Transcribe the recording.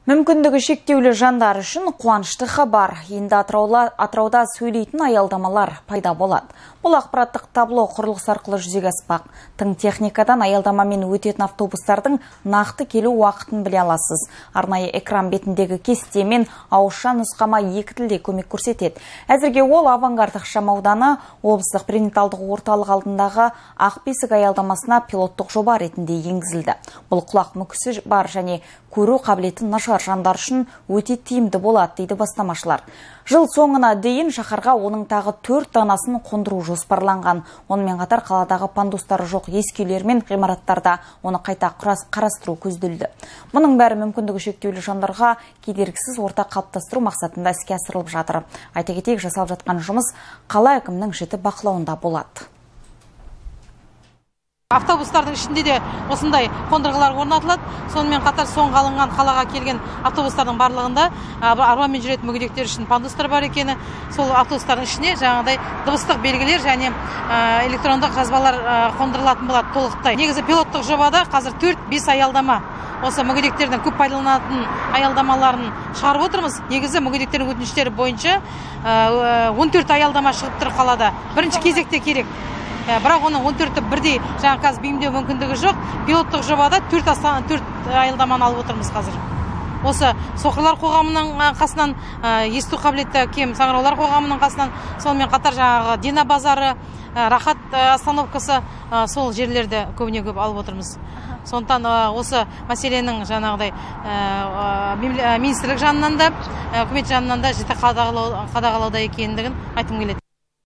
Мүмкіндігі шектеулі жандар үшін қуанышты хабар. Енді Атырауда сөйлейтін аялдамалар пайда болады. Бұл ақпараттық табло құрылыс арқылы жүзеге аспақ. Тың техникадан аялдамамен өтетін автобустардың нақты келу уақытын біле аласыз. Арнайы экран бетіндегі кестемен ауызша нұсқама екі тілде көмек көрсетеді. Әзірге ол Авангард ықшамауданы облыстық перинаталдық орталық алдындағы Ақбесік аялдамасына пилоттық жоба ретінде енгізілді. Бұл құлақ мүкісі бар және көру қабілеті нашар жандар үшін өте тиімді болады, дейді бастамашылар. Жыл соңына дейін шаһарға оның тағы 4 данасын қондыру жоспарланған. Онымен қатар қаладағы пандустары жоқ ескі үйлер мен ғимараттарда оны қайта қарастыру көзделді. Мұның бәрі мүмкіндігі шектеулі жандарға кедергісіз орта қалыптастыру мақсатында іске асырылып жатыр. Айта кетейік, жасалып жатқан жұмыс қала әкімінің жіті бақылауында болады. Автобустардың ішінде де осындай қондырғылар орнатылады. Сонымен қатар соңғы алынған қалаға келген автобустардың барлығында арбамен жүретін мүгедектер үшін пандустар бар екені, сол автобустардың ішіне жаңағыдай дыбыстық белгілер және электрондық жазбалар қондырылатын болады толықтай. Негізі пилоттық жобада қазір 4-5 аялдама осы мүгедектердің көп пайдаланатын аялдамаларын шығарып отырмыз. Негізі мүгедектердің өтініштері бойынша 14 аялдама шығып тұр қалада. Бірінші кезекте керек. Бірақ оның 14-ті бірдей жаңа қазір бейімдеу мүмкіндігі жоқ. Пилоттық жобада 4 аялдаманы алып отырмыз қазір. Осы соқырлар қоғамының қасынан, есту қабілеті кем саңыраулар қоғамының қасынан, сонымен қатар жаңағы Дина базары, Рахат остановкасы, сол жерлерді көбіне көп алып отырмыз. Сондықтан осы мәселенің жаңағыдай министрлік жанынан да, үкімет жанынан да жіті қадағалауда екендігін айтқым келеді.